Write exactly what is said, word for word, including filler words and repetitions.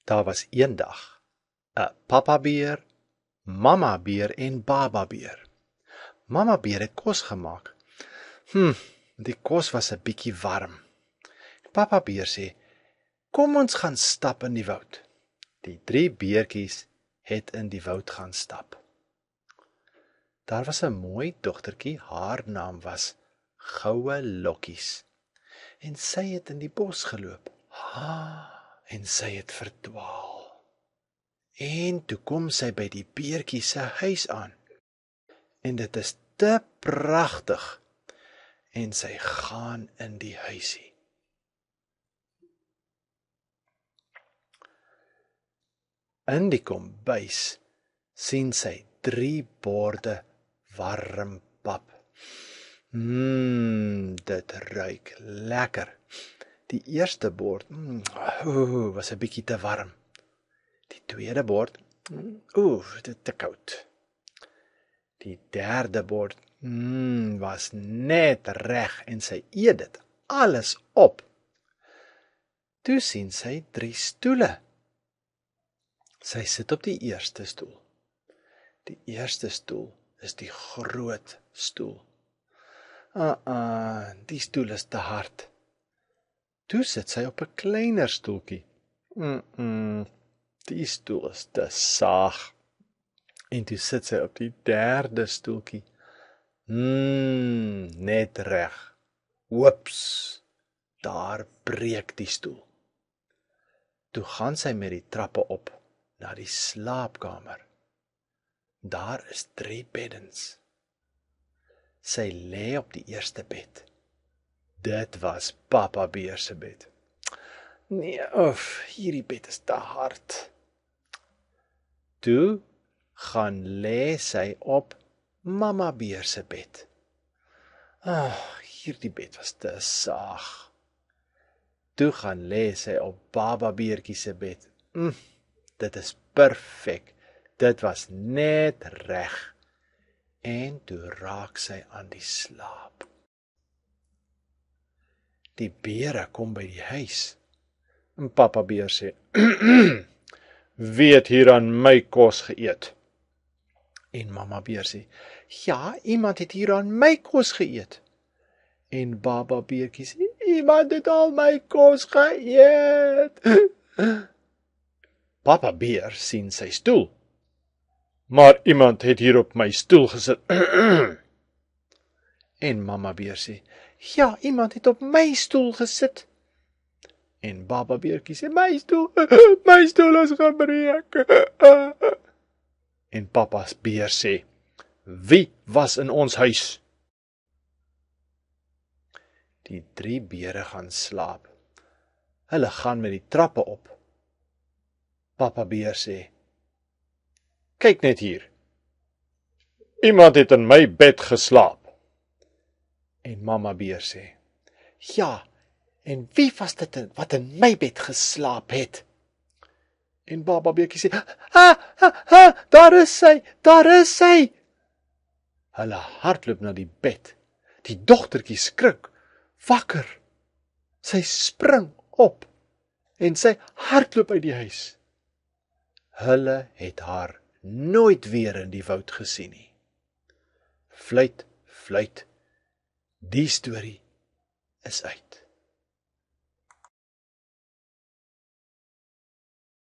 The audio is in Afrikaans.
Daar was eendag 'n pappa beer, mamma beer en baba beer. Mamma beer het kos gemaak. Hm, die kos was 'n bietjie warm. Pappa beer sê, kom ons gaan stap in die woud. Die drie beertjies het in die woud gaan stap. Daar was 'n mooi dogtertjie, haar naam was Goue Lokkies. En sy het in die bos geloop. Ha, en sy het verdwaal. En toe kom sy by die beertjie se huis aan. En dit is te pragtig. En sy gaan in die huisie. In die kombuis sien sy drie borde warm pap. Mmm, dit ruik lekker. Die eerste bord, mm, oeh, was 'n bietjie te warm. Die tweede bord, oeh, dit te koud. Die derde bord, mm, was net reg en sy eet dit alles op. Toe sien sy drie stoele. Sy sit op die eerste stoel. Die eerste stoel is die groot stoel. Ah, ah, die stoel is te hard. Toe sit sy op 'n kleiner stoeltjie. Mm, mm, die stoel is te saag. En toe sit sy op die derde stoeltjie. Mm, net reg. Oeps, daar breek die stoel. Toe gaan sy met die trappe op na die slaapkamer. Daar is drie beddens. Sy lê op die eerste bed. Dit was pappa beer se bed. Nee, of, hierdie bed is te hard. Toe gaan lê sy op mamma beer se bed. Ah, hierdie bed was te saag. Toe gaan lê sy op baba beertjie se bed. Mm, dit is perfek. Dit was net reg. En toe raak sy aan die slaap. Die beere kom by die huis. En pappa beer sê, wie het hier aan my kos geëet? En mamma beer sê, ja, iemand het hier aan my kos geëet. En baba beertjie sê, iemand het al my kos geëet. Pappa beer sien sy stoel. Maar iemand het hier op my stoel gesit. En mamma beer sê, ja, iemand het op my stoel gesit. En baba beertjie sê, my stoel, my stoel is gebreek. En pappa beer sê, wie was in ons huis? Die drie beere gaan slaap. Hulle gaan met die trappe op. Pappa beer sê, kyk net hier. Iemand het in my bed geslaap. En mamma beer sê, ja, en wie was dit wat in my bed geslaap het? En baba beertjie sê, ha, ha, ha, daar is sy, daar is sy. Hulle hardloop na die bed. Die dogtertjie skrik, wakker. Sy spring op en sy hardloop uit die huis. Hulle het haar nooit weer in die woud gesien nie. Fluit, fluit, die storie is uit.